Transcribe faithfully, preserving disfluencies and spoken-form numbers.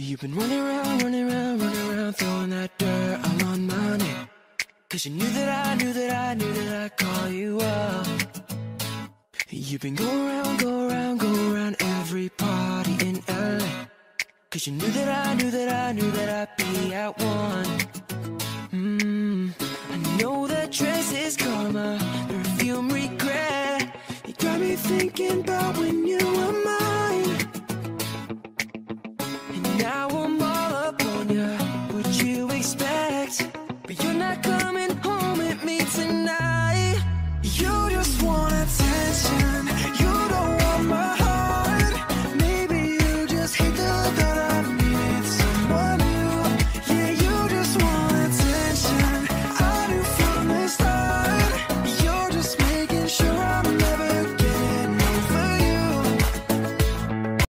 You've been running around, running around, running around, throwing that dirt all on my name. Cause you knew that I knew that I knew that I'd call you up. You've been going around, go around, go around every party in L A. Cause you knew that I knew that I knew that I'd be at one. Mmm, I know that dress is karma, perfume regret. You got me thinking about when you were mine.